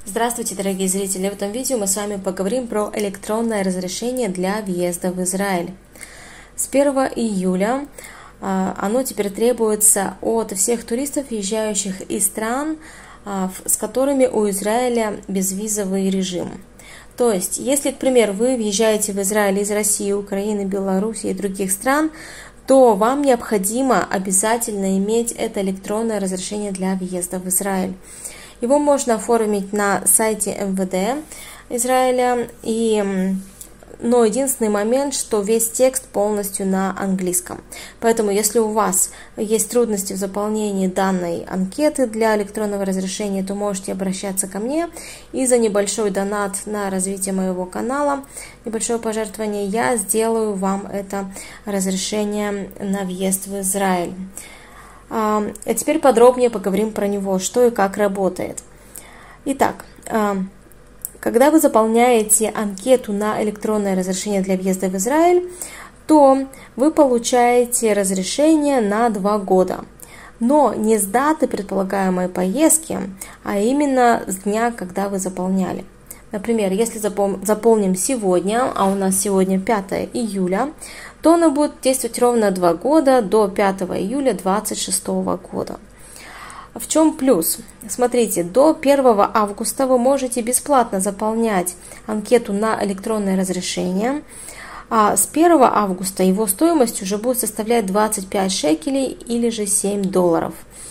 Здравствуйте, дорогие зрители! В этом видео мы с вами поговорим про электронное разрешение для въезда в Израиль. С 1 июля оно теперь требуется от всех туристов, въезжающих из стран, с которыми у Израиля безвизовый режим. То есть, если, к примеру, вы въезжаете в Израиль из России, Украины, Беларуси и других стран, то вам необходимо обязательно иметь это электронное разрешение для въезда в Израиль. Его можно оформить на сайте МВД Израиля, но единственный момент, что весь текст полностью на английском. Поэтому, если у вас есть трудности в заполнении данной анкеты для электронного разрешения, то можете обращаться ко мне, и за небольшой донат на развитие моего канала, небольшое пожертвование, я сделаю вам это разрешение на въезд в Израиль. А теперь подробнее поговорим про него, что и как работает. Итак, когда вы заполняете анкету на электронное разрешение для въезда в Израиль, то вы получаете разрешение на 2 года. Но не с даты предполагаемой поездки, а именно с дня, когда вы заполняли. Например, если заполним сегодня, а у нас сегодня 5 июля, то оно будет действовать ровно 2 года до 5 июля 2026 года. В чем плюс? Смотрите, до 1 августа вы можете бесплатно заполнять анкету на электронное разрешение, а с 1 августа его стоимость уже будет составлять 25 шекелей или же $7.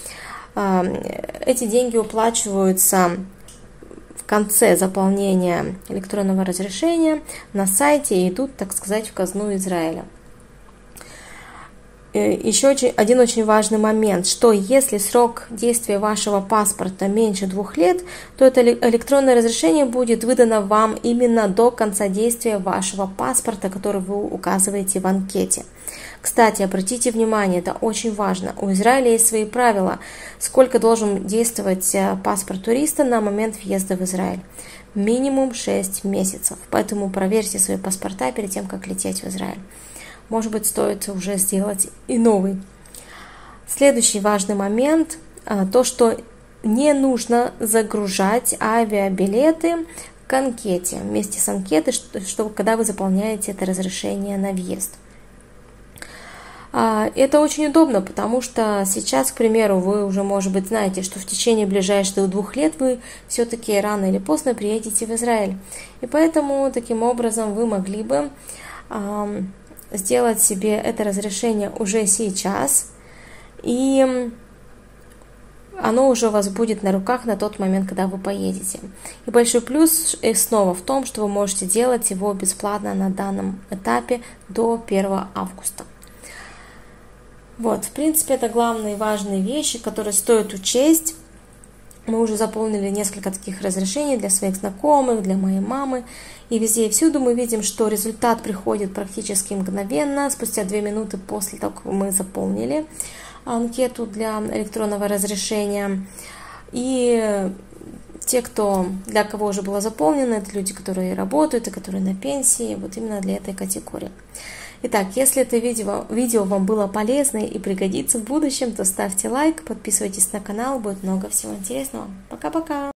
Эти деньги уплачиваются в конце заполнения электронного разрешения на сайте и идут, так сказать, в казну Израиля. Еще один очень важный момент, что если срок действия вашего паспорта меньше 2 лет, то это электронное разрешение будет выдано вам именно до конца действия вашего паспорта, который вы указываете в анкете. Кстати, обратите внимание, это очень важно. У Израиля есть свои правила, сколько должен действовать паспорт туриста на момент въезда в Израиль. Минимум 6 месяцев. Поэтому проверьте свои паспорта перед тем, как лететь в Израиль. Может быть, стоит уже сделать и новый. Следующий важный момент, то, что не нужно загружать авиабилеты к анкете, вместе с анкетой, когда вы заполняете это разрешение на въезд. Это очень удобно, потому что сейчас, к примеру, вы уже, может быть, знаете, что в течение ближайших 2 лет вы все-таки рано или поздно приедете в Израиль. И поэтому таким образом вы могли бы сделать себе это разрешение уже сейчас, и оно уже у вас будет на руках на тот момент, когда вы поедете. И большой плюс снова в том, что вы можете делать его бесплатно на данном этапе до 1 августа. Вот, в принципе, это главные важные вещи, которые стоит учесть. Мы уже заполнили несколько таких разрешений для своих знакомых, для моей мамы. И везде и всюду мы видим, что результат приходит практически мгновенно, спустя 2 минуты после того, как мы заполнили анкету для электронного разрешения. И те, для кого уже было заполнено, это люди, которые работают и которые на пенсии, вот именно для этой категории. Итак, если это видео вам было полезно и пригодится в будущем, то ставьте лайк, подписывайтесь на канал, будет много всего интересного. Пока-пока!